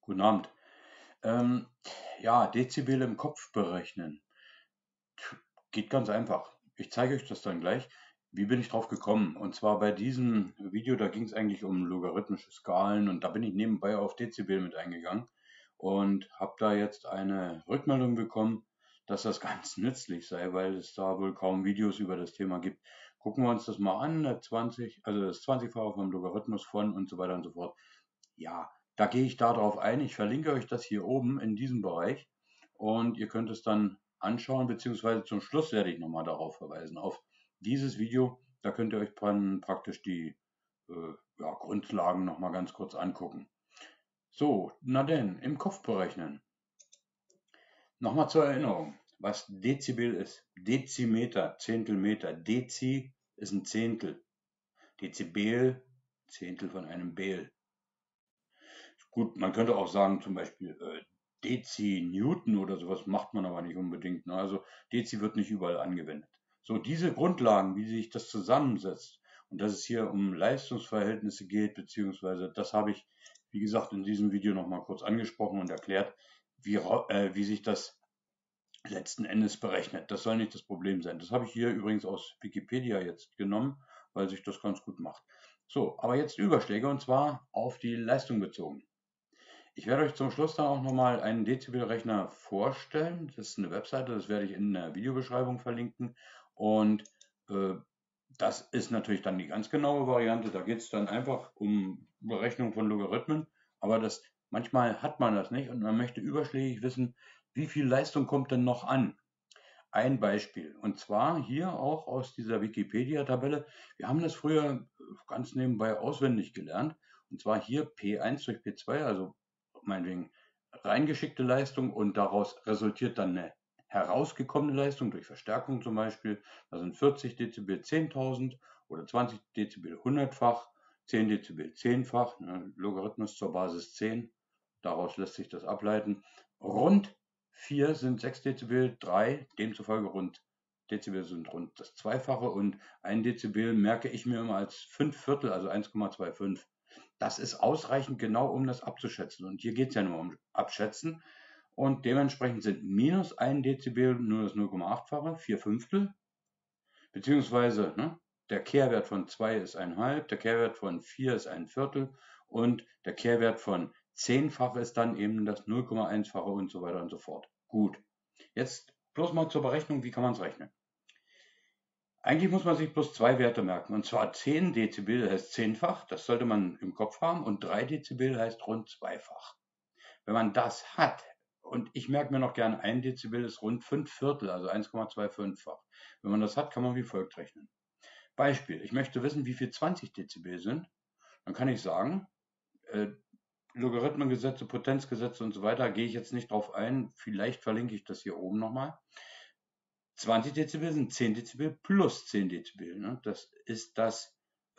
Guten Abend. Ähm, ja, Dezibel im Kopf berechnen. Geht ganz einfach. Ich zeige euch das dann gleich. Wie bin ich drauf gekommen? Und zwar bei diesem Video, da ging es eigentlich um logarithmische Skalen und da bin ich nebenbei auf Dezibel mit eingegangen und habe da jetzt eine Rückmeldung bekommen, dass das ganz nützlich sei, weil es da wohl kaum Videos über das Thema gibt. Gucken wir uns das mal an, der 20, also das 20-fache vom Logarithmus von und so weiter und so fort. Ja, da gehe ich darauf ein. Ich verlinke euch das hier oben in diesem Bereich und ihr könnt es dann anschauen, beziehungsweise zum Schluss werde ich nochmal darauf verweisen, auf dieses Video. Da könnt ihr euch dann praktisch die ja, Grundlagen nochmal ganz kurz angucken. So, na denn, im Kopf berechnen. Nochmal zur Erinnerung, was Dezibel ist. Dezimeter, Zehntelmeter. Dezi ist ein Zehntel. Dezibel, Zehntel von einem Bel. Gut, man könnte auch sagen, zum Beispiel Dezi-Newton oder sowas macht man aber nicht unbedingt. Ne? Also Dezi wird nicht überall angewendet. So, diese Grundlagen, wie sich das zusammensetzt und dass es hier um Leistungsverhältnisse geht, beziehungsweise das habe ich, wie gesagt, in diesem Video nochmal kurz angesprochen und erklärt, wie sich das letzten Endes berechnet. Das soll nicht das Problem sein. Das habe ich hier übrigens aus Wikipedia jetzt genommen, weil sich das ganz gut macht. So, aber jetzt Überschläge und zwar auf die Leistung bezogen. Ich werde euch zum Schluss dann auch nochmal einen Dezibelrechner vorstellen. Das ist eine Webseite, das werde ich in der Videobeschreibung verlinken. Und äh, das ist natürlich dann die ganz genaue Variante. Da geht es dann einfach um Berechnung von Logarithmen. Aber manchmal hat man das nicht und man möchte überschlägig wissen, wie viel Leistung kommt denn noch an. Ein Beispiel. Und zwar hier auch aus dieser Wikipedia-Tabelle. Wir haben das früher ganz nebenbei auswendig gelernt. Und zwar hier P1 durch P2, also meinetwegen reingeschickte Leistung und daraus resultiert dann eine herausgekommene Leistung durch Verstärkung zum Beispiel. Da sind 40 Dezibel 10.000 oder 20 Dezibel 100-fach, 10 Dezibel 10-fach, ne, Logarithmus zur Basis 10. Daraus lässt sich das ableiten. Rund 4 sind 6 Dezibel, 3 demzufolge rund Dezibel sind rund das Zweifache und 1 Dezibel merke ich mir immer als 5 Viertel, also 1,25. Das ist ausreichend genau, um das abzuschätzen. Und hier geht es ja nur um Abschätzen. Und dementsprechend sind minus 1 Dezibel nur das 0,8-fache, 4 Fünftel, beziehungsweise ne, der Kehrwert von 2 ist 1,5, der Kehrwert von 4 ist 1 Viertel und der Kehrwert von 10-fach ist dann eben das 0,1-fache und so weiter und so fort. Gut, jetzt bloß mal zur Berechnung, wie kann man es rechnen? Eigentlich muss man sich bloß zwei Werte merken. Und zwar 10 Dezibel heißt zehnfach, das sollte man im Kopf haben, und 3 Dezibel heißt rund zweifach. Wenn man das hat, und ich merke mir noch gern, 1 Dezibel ist rund 5 Viertel, also 1,25-fach. Wenn man das hat, kann man wie folgt rechnen. Beispiel, ich möchte wissen, wie viel 20 Dezibel sind. Dann kann ich sagen, äh, Logarithmengesetze, Potenzgesetze und so weiter, gehe ich jetzt nicht drauf ein. Vielleicht verlinke ich das hier oben nochmal. 20 Dezibel sind 10 Dezibel plus 10 Dezibel. Ne? Das ist das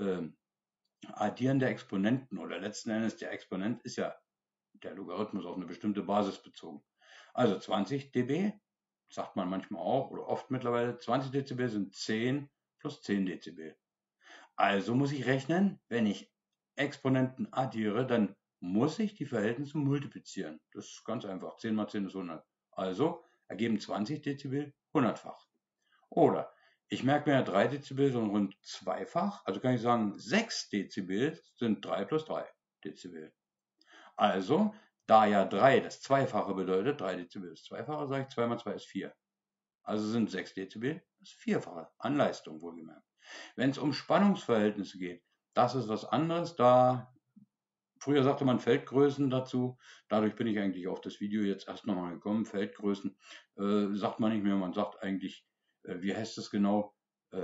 Addieren der Exponenten oder letzten Endes der Exponent ist ja der Logarithmus auf eine bestimmte Basis bezogen. Also 20 dB, sagt man manchmal auch oder oft mittlerweile, 20 Dezibel sind 10 plus 10 Dezibel. Also muss ich rechnen, wenn ich Exponenten addiere, dann muss ich die Verhältnisse multiplizieren. Das ist ganz einfach. 10 mal 10 ist 100. Also ergeben 20 Dezibel 100-fach. Oder ich merke mir 3 Dezibel sind rund zweifach. Also kann ich sagen, 6 Dezibel sind 3 plus 3 Dezibel. Also, da ja 3 das Zweifache bedeutet, 3 Dezibel ist Zweifache, sage ich 2 mal 2 ist 4. Also sind 6 Dezibel das Vierfache an Leistung wohlgemerkt. Wenn es um Spannungsverhältnisse geht, das ist was anderes. Früher sagte man Feldgrößen dazu. Dadurch bin ich eigentlich auf das Video jetzt erst nochmal gekommen. Feldgrößen sagt man nicht mehr. Man sagt eigentlich, wie heißt es genau?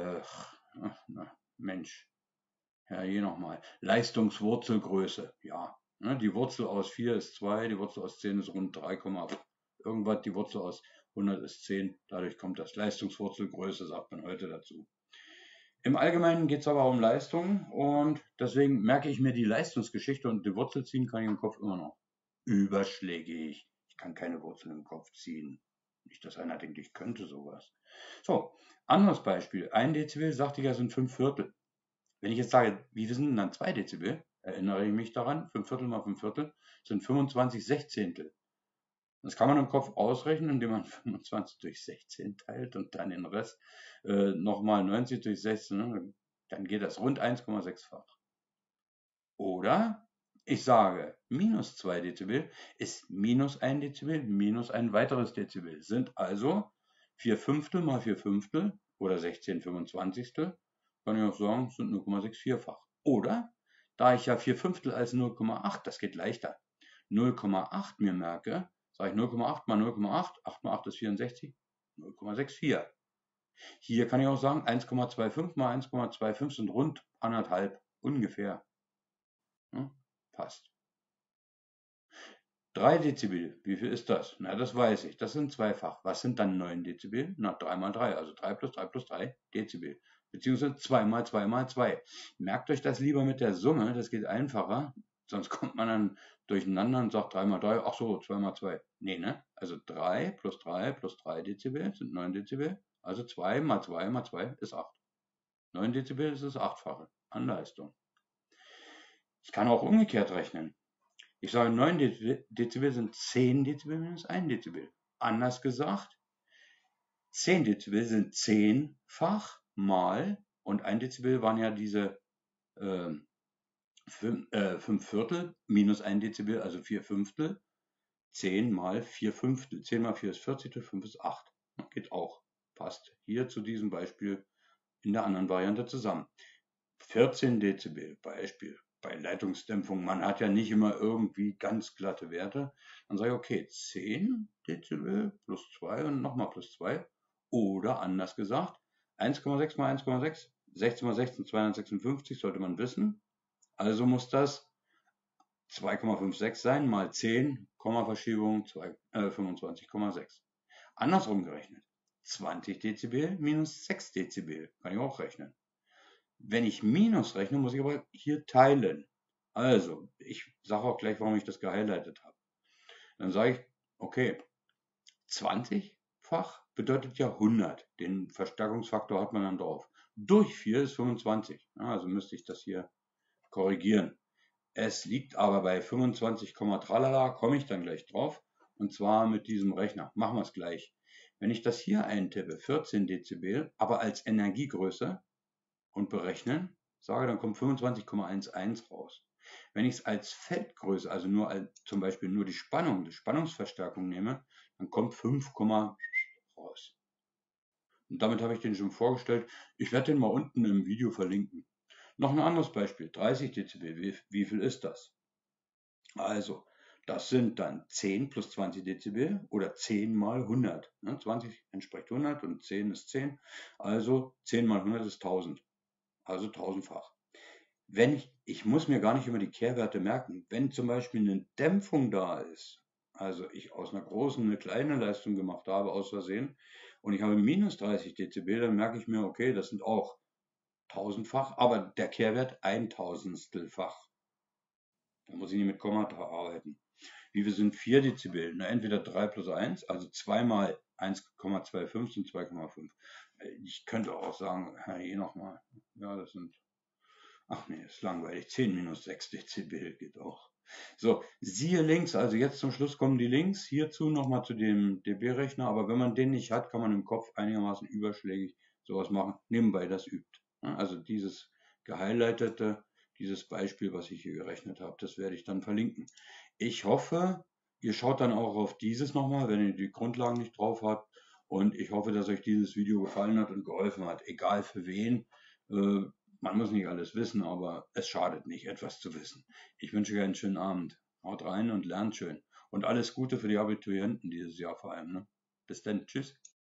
Mensch, ja, hier nochmal. Leistungswurzelgröße. Ja, ne, die Wurzel aus 4 ist 2, die Wurzel aus 10 ist rund 3, irgendwas. Die Wurzel aus 100 ist 10. Dadurch kommt das Leistungswurzelgröße, sagt man heute dazu. Im Allgemeinen geht es aber um Leistung und deswegen merke ich mir die Leistungsgeschichte und die Wurzel ziehen kann ich im Kopf immer noch. Überschlägig. Ich kann keine Wurzel im Kopf ziehen. Nicht, dass einer denkt, ich könnte sowas. So, anderes Beispiel. 1 Dezibel, sagte ich ja, sind 5 Viertel. Wenn ich jetzt sage, wie viel sind denn dann 2 Dezibel? erinnere ich mich daran, 5 Viertel mal 5 Viertel sind 25 Sechzehntel. Das kann man im Kopf ausrechnen, indem man 25 durch 16 teilt und dann den Rest nochmal 90 durch 16, ne? Dann geht das rund 1,6-fach. Oder ich sage, minus 2 Dezibel ist minus 1 Dezibel minus ein weiteres Dezibel. Sind also 4 Fünftel mal 4 Fünftel oder 16 Fünfundzwanzigstel, kann ich auch sagen, sind 0,64-fach. Oder, da ich ja 4 Fünftel als 0,8, das geht leichter, 0,8 mir merke, sage ich 0,8 mal 0,8, 8 mal 8 ist 64, 0,64. Hier kann ich auch sagen, 1,25 mal 1,25 sind rund 1,5, ungefähr. Ja, passt. 3 Dezibel, wie viel ist das? Na, das weiß ich, das sind zweifach. Was sind dann 9 Dezibel? Na, 3 mal 3, also 3 plus 3 plus 3 Dezibel. Beziehungsweise 2 mal 2 mal 2. Merkt euch das lieber mit der Summe, das geht einfacher. Sonst kommt man dann durcheinander und sagt 3 mal 3, ach so, 2 mal 2. Nee, ne? Also 3 plus 3 plus 3 Dezibel sind 9 Dezibel. Also 2 mal 2 mal 2 ist 8. 9 Dezibel ist das Achtfache an Leistung. Ich kann auch umgekehrt rechnen. Ich sage, 9 Dezibel sind 10 Dezibel minus 1 Dezibel. Anders gesagt, 10 Dezibel sind 10-fach mal, und 1 Dezibel waren ja diese 5 Viertel minus 1 Dezibel, also 4 Fünftel. 10 mal 4 Fünftel. 10 mal 4 ist 40, 5 ist 8. Geht auch. Passt hier zu diesem Beispiel in der anderen Variante zusammen. 14 Dezibel, Beispiel. Bei Leitungsdämpfung, man hat ja nicht immer irgendwie ganz glatte Werte. Dann sage ich, okay, 10 Dezibel plus 2 und nochmal plus 2. Oder anders gesagt, 1,6 mal 1,6, 16 mal 16, 256 sollte man wissen. Also muss das 2,56 sein mal 10, Kommaverschiebung 25,6. Andersrum gerechnet, 20 Dezibel minus 6 Dezibel, kann ich auch rechnen. Wenn ich Minus rechne, muss ich aber hier teilen. Also, ich sage auch gleich, warum ich das gehighlightet habe. Dann sage ich, okay, 20-fach bedeutet ja 100. Den Verstärkungsfaktor hat man dann drauf. Durch 4 ist 25. Also müsste ich das hier korrigieren. Es liegt aber bei 25, tralala, komme ich dann gleich drauf. Und zwar mit diesem Rechner. Machen wir es gleich. Wenn ich das hier eintippe, 14 Dezibel, aber als Energiegröße, und berechnen, sage, dann kommt 25,11 raus. Wenn ich es als Feldgröße, also zum Beispiel nur die Spannungsverstärkung nehme, dann kommt 5, raus. Und damit habe ich den schon vorgestellt. Ich werde den mal unten im Video verlinken. Noch ein anderes Beispiel, 30 Dezibel, wie viel ist das? Also, das sind dann 10 plus 20 Dezibel oder 10 mal 100. 20 entspricht 100 und 10 ist 10. Also 10 mal 100 ist 1000. Also 1000-fach. Ich muss mir gar nicht immer die Kehrwerte merken. Wenn zum Beispiel eine Dämpfung da ist, also ich aus einer großen eine kleine Leistung gemacht habe, aus Versehen, und ich habe minus 30 Dezibel, dann merke ich mir, okay, das sind auch 1000-fach, aber der Kehrwert 1000stelfach. Da muss ich nicht mit Kommata arbeiten. Wie viel sind 4 Dezibel? Na, entweder 3 plus 1, also 2 mal 1,25 sind 2,5. Ich könnte auch sagen, hier nochmal, ja, das sind, ach nee, ist langweilig, 10 minus 6 Dezibel geht auch. So, siehe Links, also jetzt zum Schluss kommen die Links hierzu nochmal zu dem dB-Rechner, aber wenn man den nicht hat, kann man im Kopf einigermaßen überschlägig sowas machen, nebenbei das übt. Also dieses gehighlightete, dieses Beispiel, was ich hier gerechnet habe, das werde ich dann verlinken. Ich hoffe, ihr schaut dann auch auf dieses nochmal, wenn ihr die Grundlagen nicht drauf habt. Und ich hoffe, dass euch dieses Video gefallen hat und geholfen hat, egal für wen. Man muss nicht alles wissen, aber es schadet nicht, etwas zu wissen. Ich wünsche euch einen schönen Abend. Haut rein und lernt schön. Und alles Gute für die Abiturienten dieses Jahr vor allem. Ne? Bis dann. Tschüss.